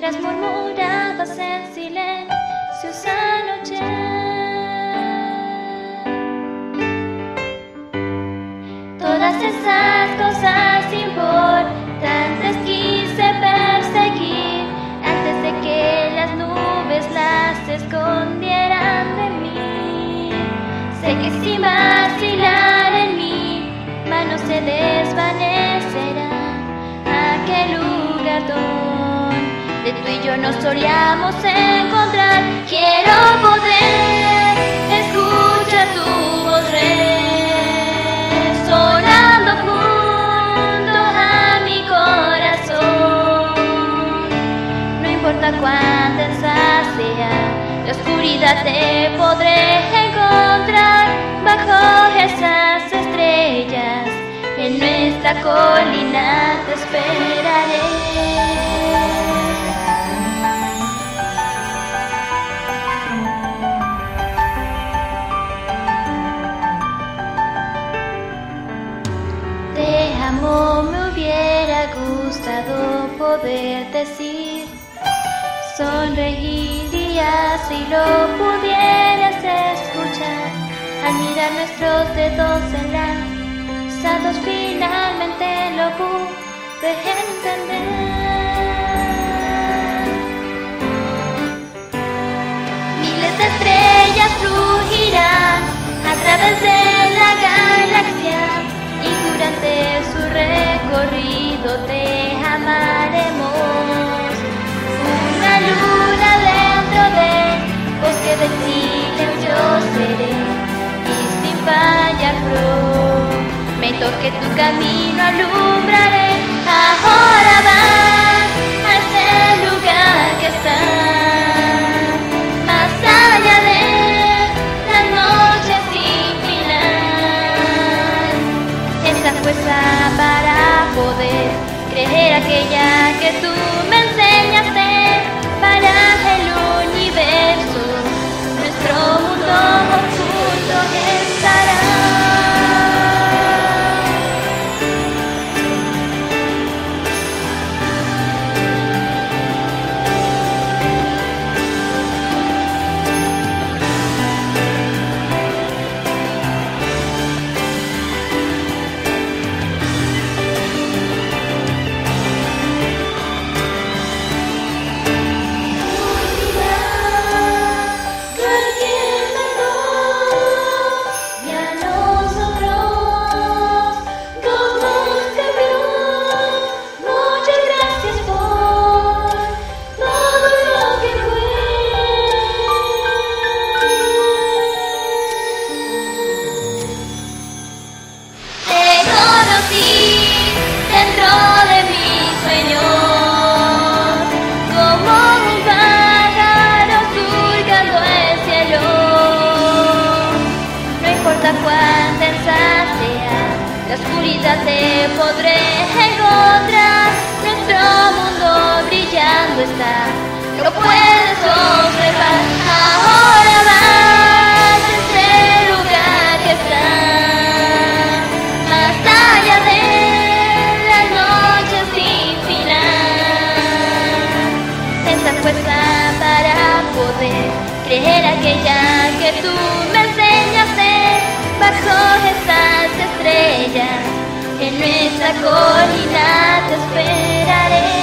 mientras murmurabas en silencios anoche. Todas esas cosas importantes quise perseguir antes de que las nubes las escondieran de mí. Sé que sin vacilar en mi mano se desvanecerá aquel lugar donde tú y yo nos solíamos encontrar. Quiero poder escuchar tu voz resonando junto a mi corazón. No importa cuán densa sea la oscuridad, te podré encontrar bajo esas estrellas. En nuestra colina te esperaré. Te amo, me hubiera gustado poder decir. Sonreiría si lo pudieras escuchar. Al mirar nuestros dedos enlazados, finalmente lo pude entender. Miles de estrellas fluirán a través de la galaxia, y durante su recorrido te amaremos. Una luna dentro del bosque del silencio seré, y sin falla prometo que tu camino alumbraré. Ahora va a ese lugar que está más allá de la noche sin final. Esa fuerza para poder creer aquella que tú me enseñaste para el universo. Nuestro mundo oculto estará. Cuán densa sea la oscuridad, te podré encontrar. Nuestro mundo brillando está, lo puedes observar. Ahora vas a ese lugar que está más allá de la noche sin final. Esa fuerza para poder creer aquella que tú me enseñaste. Bajo esas estrellas, en nuestra colina te esperaré.